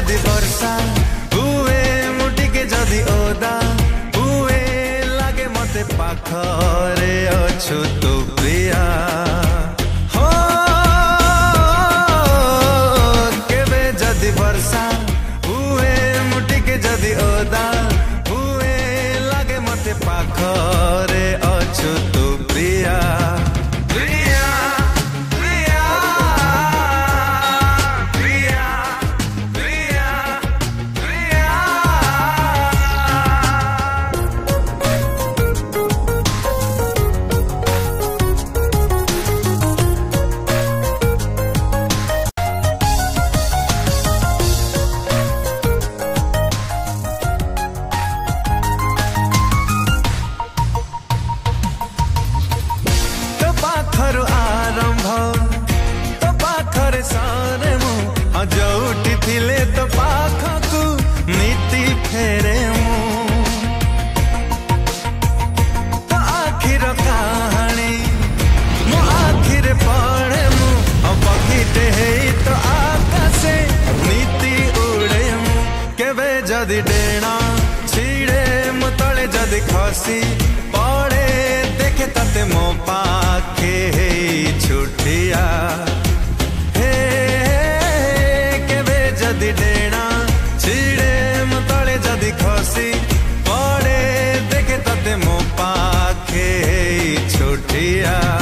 जदि वर्षा हुए मुटिके जदि ओदा हुए लागे मते पाखरे अछु तू प्रिया हो केबे जदि वर्षा हुए मुटिके जदि ओदा हुए लागे मते पाखरे अछु तू प्रिया जोटी थिले तो पाखकु नीति फेरे मु तो आखिर कहानी मो आखिर पढ़े मु पखीटे है तो आकाशे नीति उड़े मु केबे जदि डेणा छिड़े मु तले जदि खसी पड़े देखे तते मो पाखे है छुटिया जदि डेणा छिड़े मु तले जदि खसी पड़े देखे तते मो पाखे छुटिया।